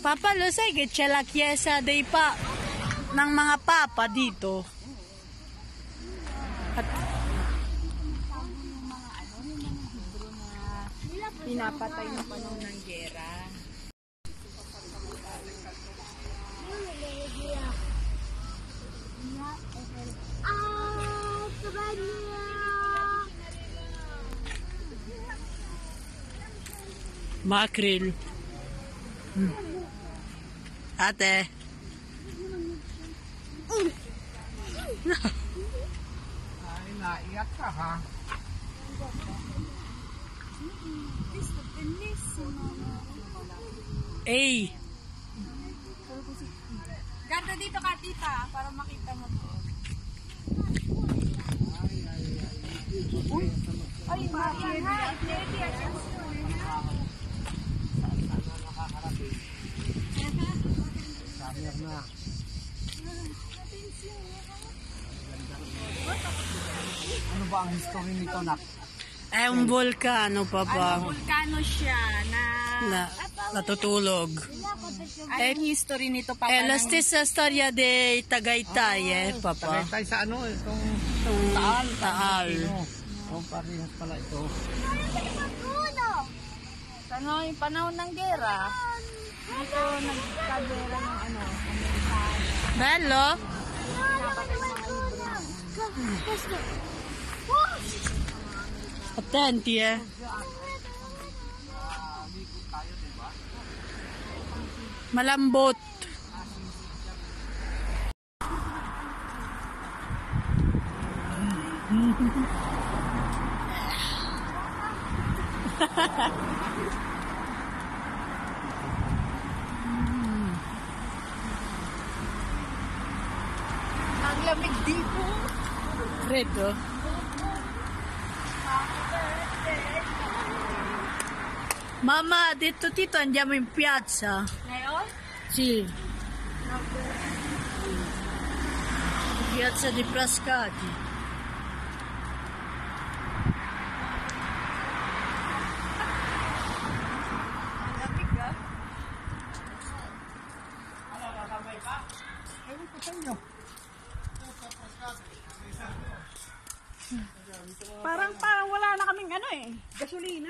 Papa, lo sai che c'è la chiesa dei ng mga papa dito? At pinapatay ng panahon ng gera. Mackerel. Ate. Ay, naiyak ka ha? Ay. Ganda dito ka, tita, para makita mo to. Ay, Sayang na. Ano ba ang history nito, Nak? È un vulcano, papà. vulkano siya na Natutulog. ang history nito pa. È la stessa storia dei Tagaytay, papà. Tagaytay sa ano? Itong Taal. Taal. Oh, parehas pala ito. Ano yung panahon ng gera? Dito nagkagera ng ano, Amerikano. Bello? Attenti, Malambot. Ang lamig dito. Freddo. Mamma ha detto Tito andiamo in piazza. Ngayon? Sì. Piazza di Frascati. Ang lamig ah. Parang wala na kaming ano eh. Gasolina.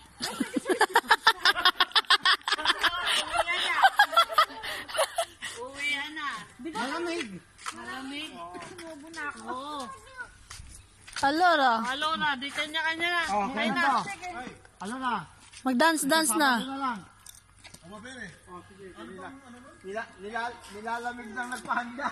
Uwi na. Malamig. Malamig. Sumubo na ako. Allora, Di kanya-kanya na. Oh, kaya na. Ano na? mag-dance-dance na. Ano lang? Oh, sige. Nilalamig nang nagpahanda.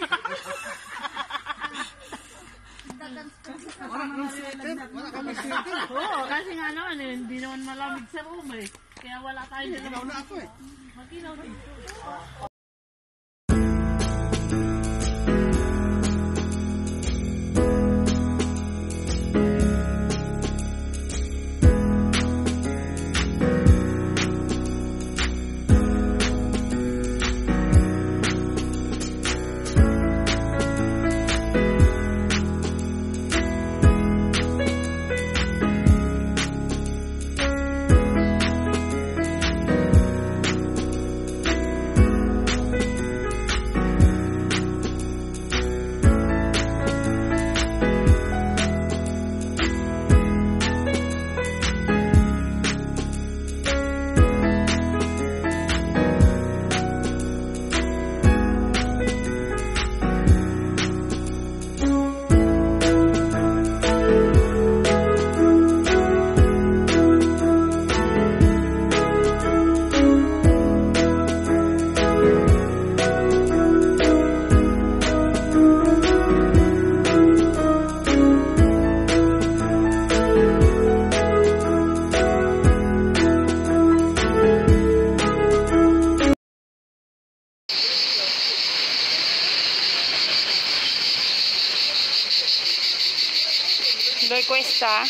Wala kami sweater. Oo, kasi nga naman eh, hindi naman malamig sa room eh. Kaya wala tayo dito. Ikaw na ako eh. Mag-ilaw dito. Dove questa?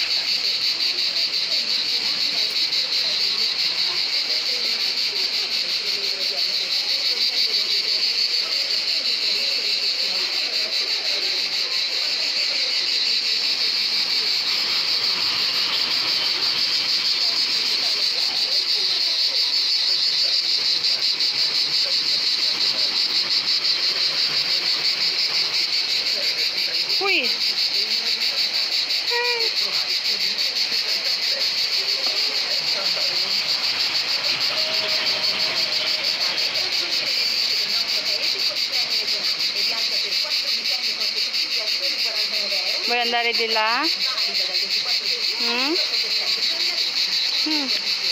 Vuoi andare di là? Mm? Mm.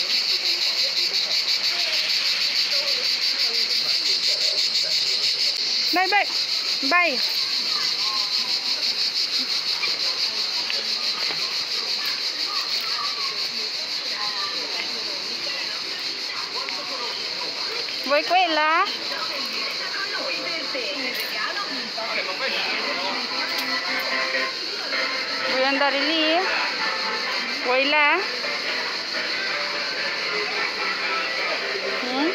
Vai, vai, vai. Vuoi quella? Vuoi andare lì? Vuoi là? Mm?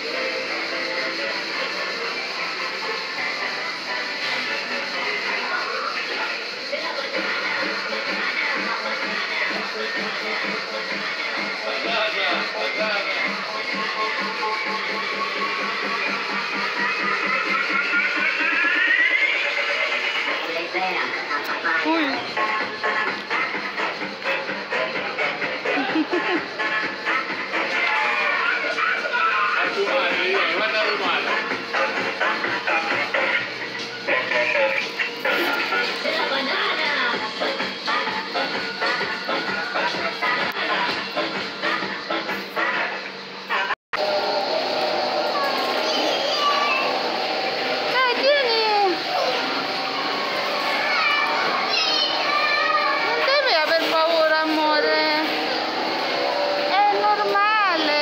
Uy. Dai, tieni! Non devi aver paura, amore. È normale.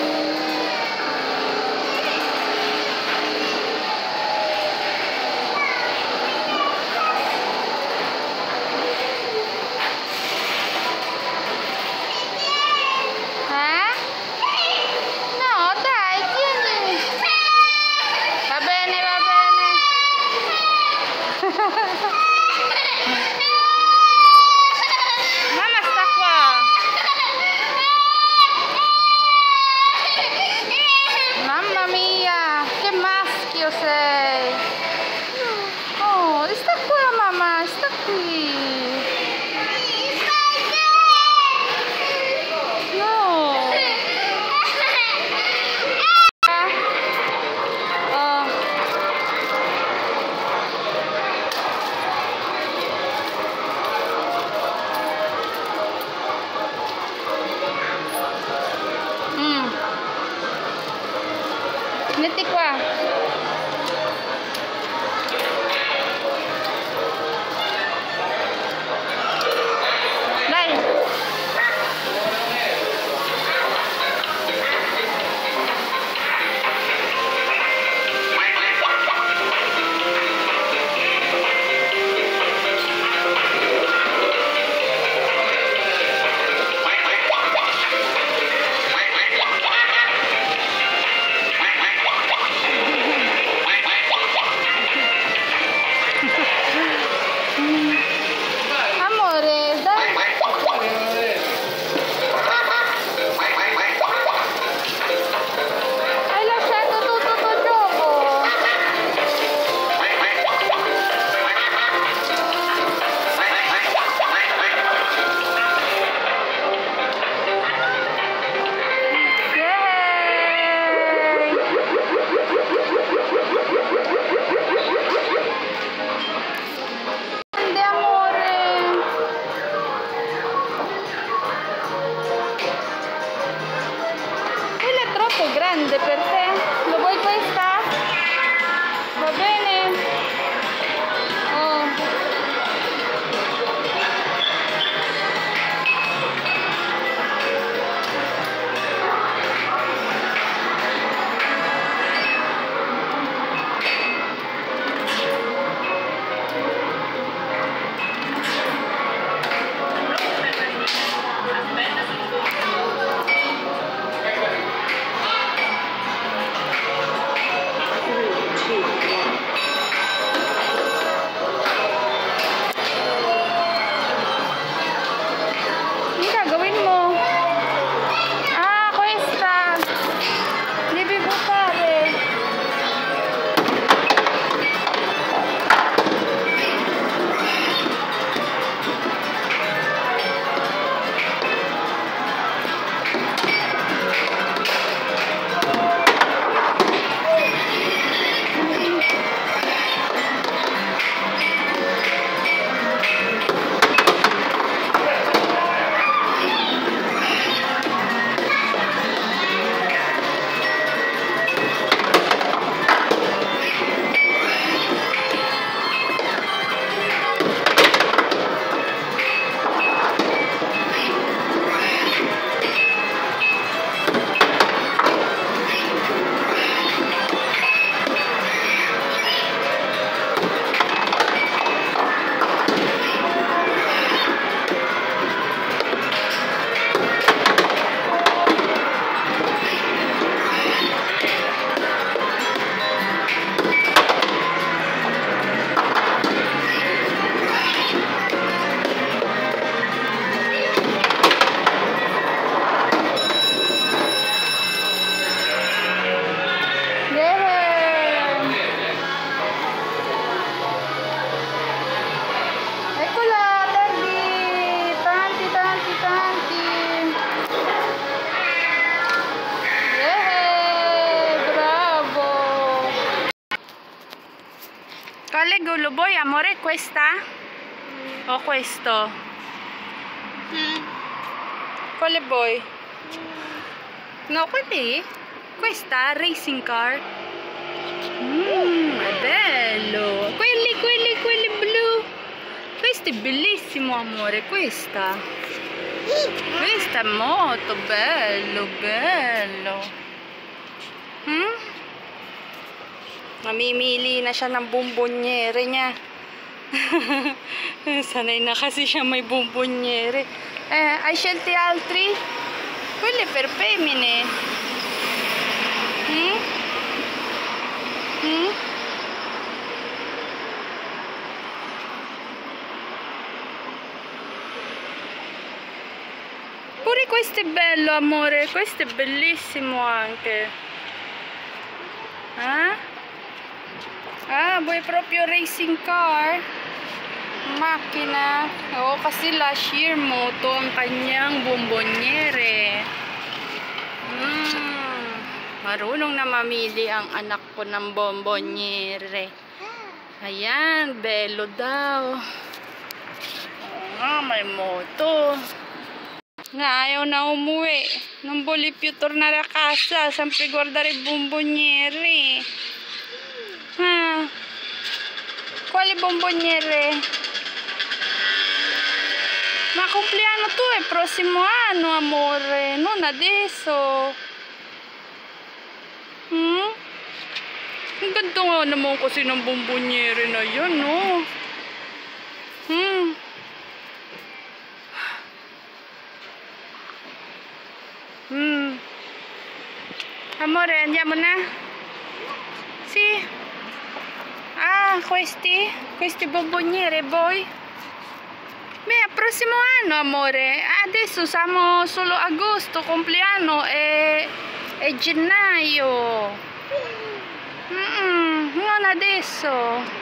Eh? No, dai, tieni. Va bene, va bene. Mamma sta qua. Mamma mia, che maschio sei. Oh, sta qua mamma, sta qui. No. Oh. Metti qua. Dai. Amore, dai. Hai lasciato tutto tuo gioco. Yay! Grande amore. Quella è troppo grande per te. Lo vuoi questa? Va bene? Oh. vuoi amore questa? O questo? Quale vuoi? No, quelli? Questa? Racing car? È bello! Quelli blu! Questo è bellissimo amore, questa! Questa è molto bello! Namimili na siya ng bombonyere niya. Sanay na kasi siya may bombonyere. Hai scelti altri? Quelli per femmine. Pure questo è bello amore, questo è bellissimo anche. Vuoi proprio racing car? Makina. Oo, kasi last year moto ang kanyang bombonyere. Marunong na mamili ang anak ko ng bombonyere. Ayan, bello daw. May moto. Nga ayaw na umuwi. Non voglio più tornare a casa, sempre guardare i bomboniere. Quali bomboniere? Ma compleanno tu è prossimo anno, amore, non adesso. Ang ganda nga naman kasi ng bomboniere na yan, no? Amore, andiamo na? Sì. Questi bomboniere vuoi? Beh, al prossimo anno, amore. Adesso siamo solo agosto, compleanno e gennaio. Non adesso.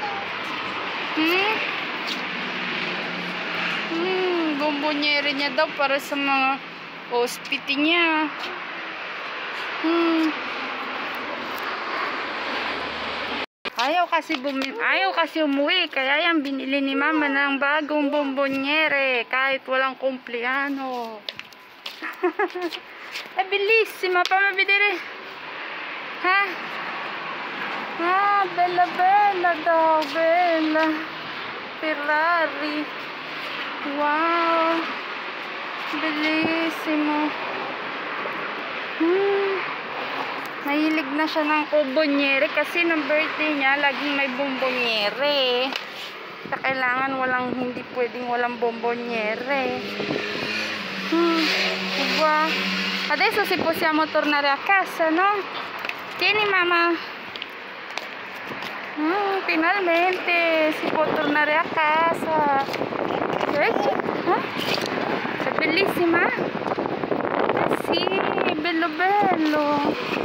Bomboniere niya daw para sa mga ospiti niya. Ayaw kasi umuwi, kaya yan binili ni mama ng bagong bomboniere kahit walang kumpleano. È bellissima, fammi vedere. Bella daw, bella. Ferrari. Wow. Bellissimo. Mahilig na siya ng bomboniere kasi ng birthday niya laging may bomboniere. Sa kailangan hindi pwedeng walang bomboniere. Diba? Adesso si possiamo tornare a casa, no? Tieni mamma. Finalmente si può tornare a casa. Vedi? È bellissima? Sì, bello.